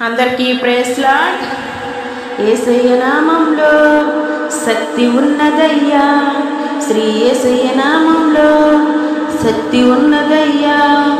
అందరికీ praise lord. యేసయ్య నామంలో శక్తి ఉన్నదయ్యా, శ్రీ యేసయ్య నామంలో శక్తి ఉన్నదయ్యా.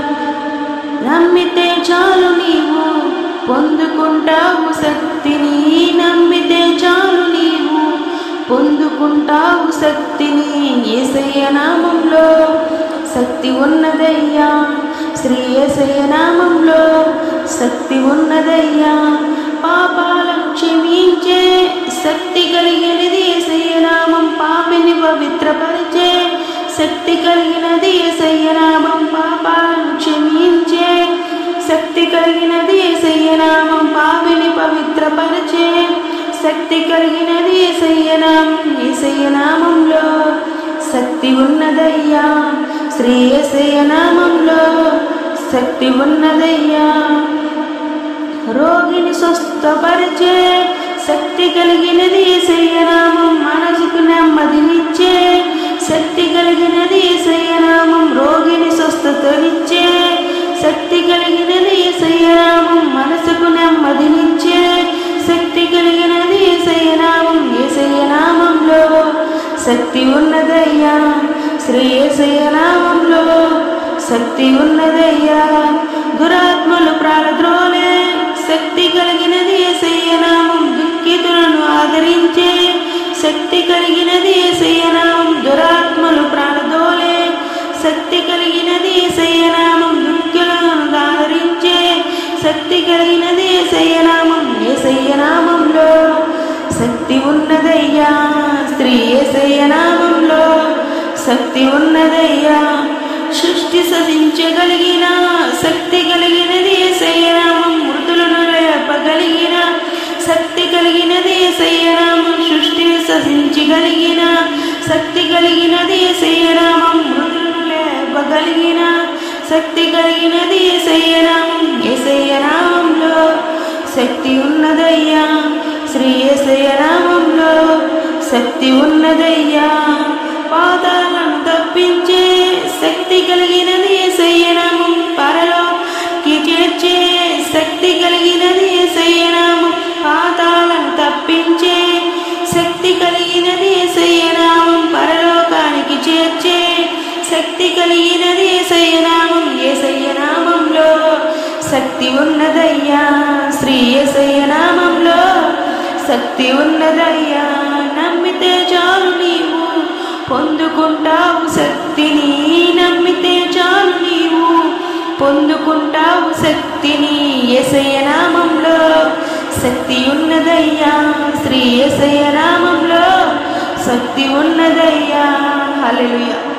నమ్మితే చాలు నీవు పొందుకుంటావు శక్తిని, నమ్మితే చాలు నీవు పొందుకుంటావు శక్తిని. యేసయ్య నామంలో శక్తి ఉన్నదయ్యా, శ్రీ యేసయ్య నామంలో శక్తి ఉన్నదయ్యా. పాపాలను క్షమించే శక్తి కలిగినది యేసయ్య నామం, పాపిని పవిత్రపరిచే శక్తి కలిగినది యేసయ్య నామం. పాపాలను క్షమించే శక్తి కలిగినది యేసయ్య నామం, పాపిని పవిత్రపరిచే శక్తి కలిగినది యేసయ్య నామం. యేసయ్య నామంలో శక్తి ఉన్నదయ్యా, శ్రీ యేసయ్య నామంలో శక్తి ఉన్నదయ్యా. రోగిని స్వస్థపరిచే శక్తి కలిగినది యేసయ్య నామం, మనసుకు నెమ్మదినిచ్చే శక్తి కలిగినది యేసయ్య నామం. రోగిని స్వస్థతనిచ్చే శక్తి కలిగినది యేసయ్య నామం, మనసుకు నెమ్మదినిచ్చే శక్తి కలిగినది యేసయ్య నామం. యేసయ్య నామంలో శక్తి ఉన్నదయ్యా, శ్రీ యేసయ్య నామంలో శక్తి ఉన్నదయ్యా. దురాత్మలు ప్రాణద్రోలే శక్తి కలిగినది యేసయ్య నామం, దుఃఖితులను ఆదరించే శక్తి కలిగినది యేసయ్య నామం. దురాత్మలు ప్రాణదోలే శక్తి కలిగినది యేసయ్య నామం, దుఃఖులను ఆదరించే శక్తి కలిగినది యేసయ్య నామం. యేసయ్య నామంలో శక్తి ఉన్నదయ్యా, శ్రీ యేసయ్య నామంలో శక్తి ఉన్నదయ్యా. సృష్టి సహించగలిగిన శక్తి కలిగినది యేసయ్య నామం, మృతులను లేపగలిగిన శక్తి కలిగినది యేసయ్య నామం. సృష్టి సహించగలిగిన శక్తి కలిగినది యేసయ్య నామం, మృతులను లేపగలిగిన శక్తి కలిగినది యేసయ్య నామం. యేసయ్య నామంలో శక్తి ఉన్నదయ్యా, శ్రీ యేసయ్య నామంలో శక్తి ఉన్నదయ్యా. పాతాళను తప్పించే శక్తి కలిగినది యేసయ్య నామం, పరలోకి చేర్చే శక్తి కలిగినది యేసయ్య నామం. పాతాళను తప్పించే శక్తి కలిగినది యేసయ్య నామం, పరలోకానికి చేర్చే శక్తి కలిగినది యేసయ్య నామం. యేసయ్య నామంలో శక్తి ఉన్నదయ్యా, శ్రీ యేసయ్య నామంలో శక్తి ఉన్నదయ్యా. నమ్మితే చాలు నీవు పొందుకుంటావు శక్తిని, నమ్మితే చాలు నీవు పొందుకుంటావు శక్తిని. యేసయ్య నామంలో శక్తి ఉన్నదయ్యా, శ్రీ యేసయ్య నామంలో శక్తి ఉన్నదయ్యా. హల్లెలూయా.